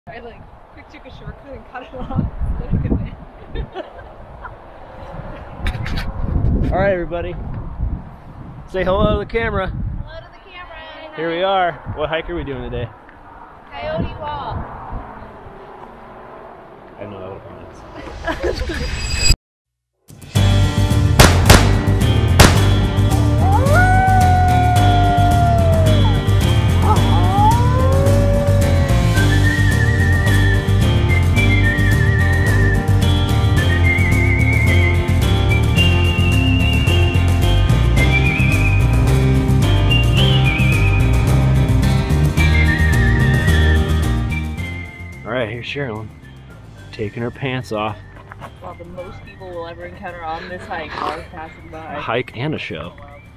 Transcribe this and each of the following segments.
I like quick took a shortcut and cut it off. All right, everybody. Say hello to the camera. Hello to the camera. Here we are. What hike are we doing today? Coyote Wall. I know what it is. Alright, here's Sherilyn, taking her pants off. Well, the most people will ever encounter on this hike while we're passing by. A hike and a show.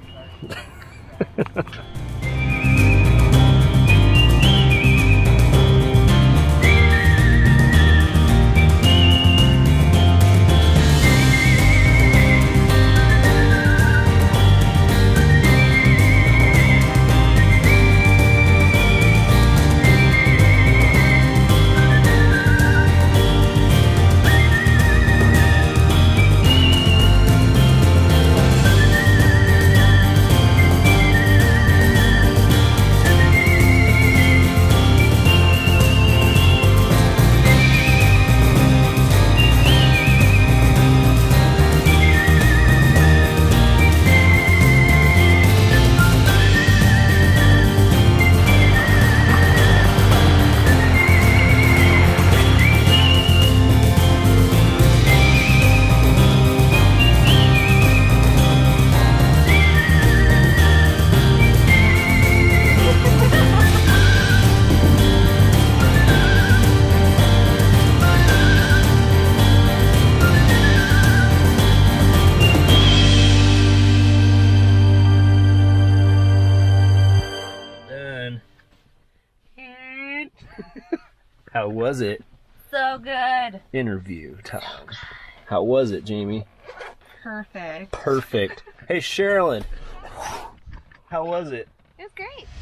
How was it? So good. Interview time. How was it, Jamie? Perfect. Perfect. Hey, Sherilyn. How was it? It was great.